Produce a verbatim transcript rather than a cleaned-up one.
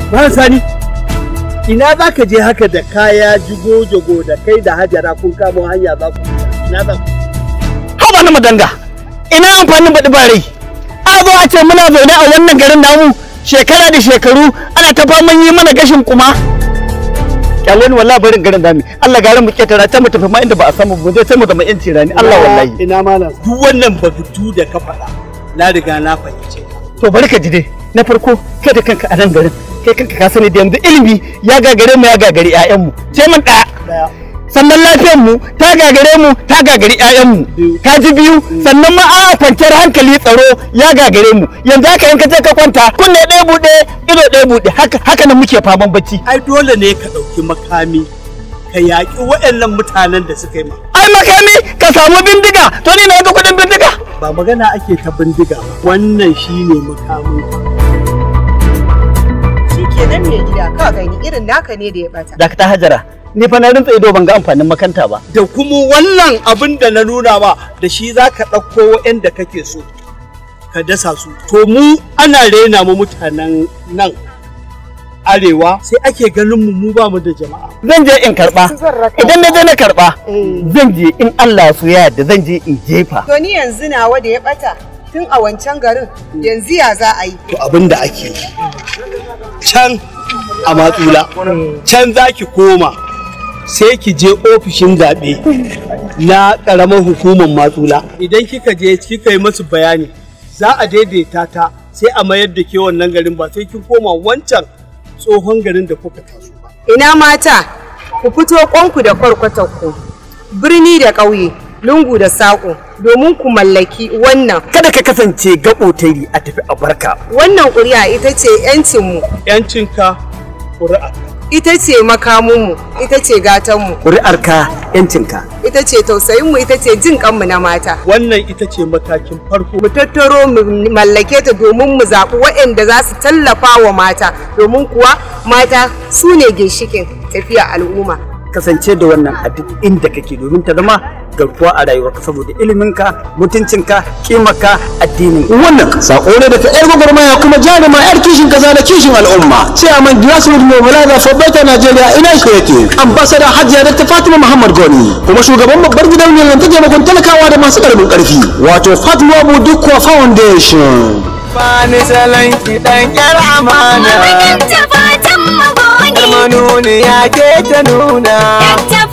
Ba sani. Ina za ka je haka da kaya jigo-jigo da kai da Hajara kun kamo hanya za ku ina za ku? Haba na madanga, ina amfanin baɗi ba rai. A zo a ce muna zaune a wannan garin namu shekara da shekaru ana ta faman yi mana gashin kuma. Kyalwani wallahi barin garin dami. Allah garin mu ketara ta mu tafi ma inda ba a samu mu je sai mu zama yanci rani. Allah wallahi. Ina malam. Duk wannan bagutu da ka faɗa na riga na fahimce. To bari ka ji dai. Na farko kai da kanka a nan garin kai kanka ka sani da yanzu ilimi ya gagare mu ya gagari ƴaƴan mu sai mun ɗaya sannan lafiyar mu ta gagare mu ta gagari ƴaƴan mu ka ji biyu sannan ma a kwanciyar hankali tsaro ya gagare mu yanzu haka in ka je ka kwanta kunne ɗaya buɗe ido ɗaya buɗe haka haka nan muke faman bacci. Ai dole ne ka ɗauki makami ka yaƙi waɗannan mutanen da suka yi ma. Ai makami ka samu bindiga to ni na ga kuɗin bindiga. Ba magana ake ta bindiga wannan shine makamin. Kenan mai gida ka gani irin naka ne da ya bata. Dakta Hajara, ni fa na rinsa ido ban ga amfanin makanta ba. Da kuma wannan abin da na nuna ba da shi za ka ɗauko waɗanda kake so ka dasa su. To mu ana rena mu mutanen nan arewa sai ake ganin mu mu ba mu da jama'a. Zan je in karɓa. Idan na je na karɓa, zan je in Allah su ya yarda zan je in jefa. To ni yanzu nawa da ya bata tun a wancan garin yanzu ya za a yi. To abin da ake yi. Can a matsula can za ki koma sai ki je ofishin zaɓe na ƙaramar hukumar matsula idan kika je kika yi masu bayani za a daidaita ta sai a mayar da ke wannan garin ba sai kin koma wancan tsohon garin da kuka taso ba. Ina mata ku fito kwanku da kwarkwatanku birni da ƙauye lungu da saƙo domin ku mallaki wannan. Kada ka kasance gaɓotari a tafi a barka. Wannan ƙuri'a ita ce ‘yancinmu. ‘Yancinka ƙuri'a. Ita ce makamunmu, ita ce gatanmu. Ƙuri'arka ‘yancinka. Ita ce tausayinmu, ita ce jin kanmu na mata. Wannan ita ce matakin farko. Mu tattaro mu mallake ta domin mu zaɓi waɗanda za su tallafa wa mata domin kuwa mata su ne ginshikin tafiya al'umma. Kasance da wannan a duk inda kake domin ta zama garkuwa a rayuwarka saboda iliminka, mutuncinka, kimarka, addinin. Wannan sako ne daga yar gwagwarmaya kuma jaruma yar kishin kasa da kishin al'umma. Sai a man grassroots mobilizer for better Nigeria ina shi yake. Ambassador Hajiya Dr. Fatima Muhammad Goni kuma shugaban babbar gidauniyar nan ta taimakon talakawa da masu karamin karfi wato Fatima Budukwa Foundation. Bani salon kiɗan yar amana. Manuni ya ke ta nuna.